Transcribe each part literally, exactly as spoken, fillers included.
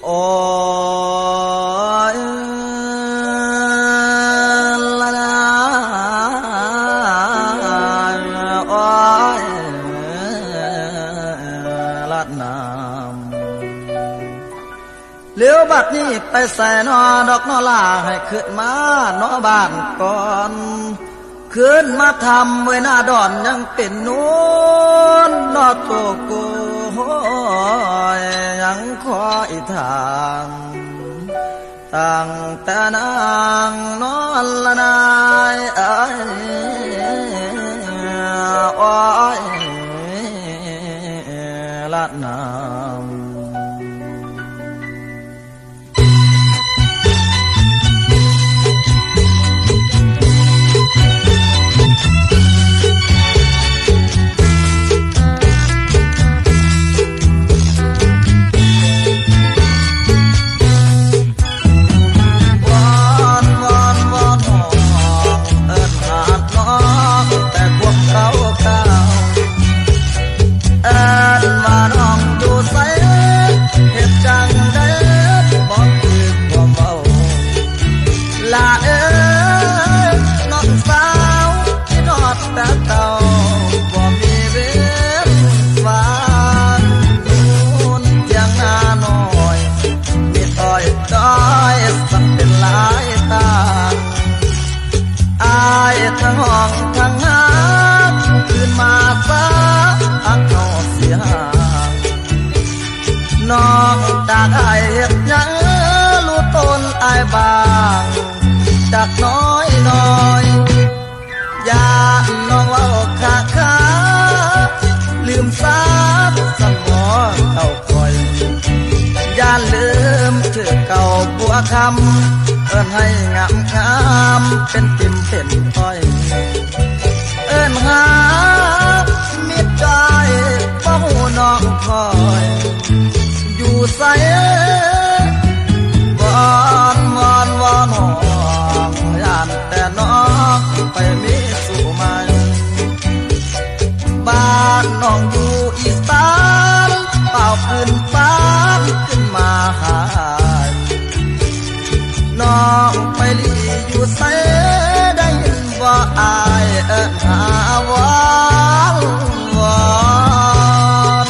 โอ้ยละละโอ้ยละน้ำเลี้ยวบัดนี้ไปใส่นอดอกนอลาให้ขึ้นมานอบ้านก่อนขึ้นมาทำไว้หน้าดอนยังเป็นนู้นนอโตโกยังคอยทางตั้งแต่นางนอนละนายเอ้ยโอ้ยละนางทั้งห้องทั้งหาคืนมาซะอักเขาเสียน้องจากไอเห็ดยังรู้ตนไอบางจากน้อยน้อยยาน้องเล่าขาขาลืมซาบสมอเก่าคอยยาลืมชื่อเก่าบัวคำเอิ้นให้งามงามเป็นติ่มเป็นต้อยเอิ้นหามิตรใจป้าหูน้องคอยอยู่ใส่วอนวอนวอนห้องย่านแต่น้องไปมีสู่ใหม่บ้านน้องอยู่อีสานเป่าพื้นฟ้าขึ้นมาหาน้องไปลีอยู่ใส่ได้ยินว่าอายเอิ้นหาวอนวอน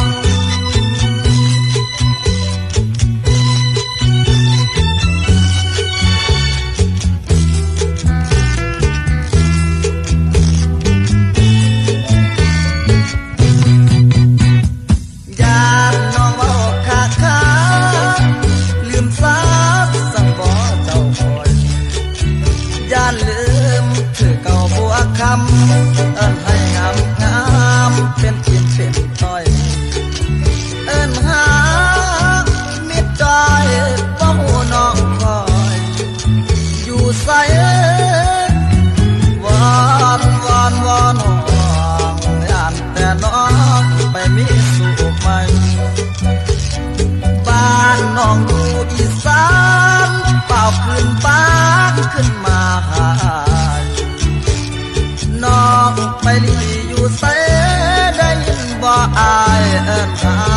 ญาติน้องเว้าขาขาลืมซาสังบ่เจ้าคอยย่านลืมชื่อเก่าบัวคำเอิ้นให้งามงามเป็นทิ่มเป็นต้อยเอิ้นหามิตรใจป้าหูน้องคอยอยู่ใส่วอนวอนวอนห้องย่านแต่น้องไปมีสู่ใหม่บ้านน้องอยู่อีสานเป่าคืนบ้านขึ้นมาหาน้องไปลีอยู่ใส่ได้ยินบ่อายเอิ้นหา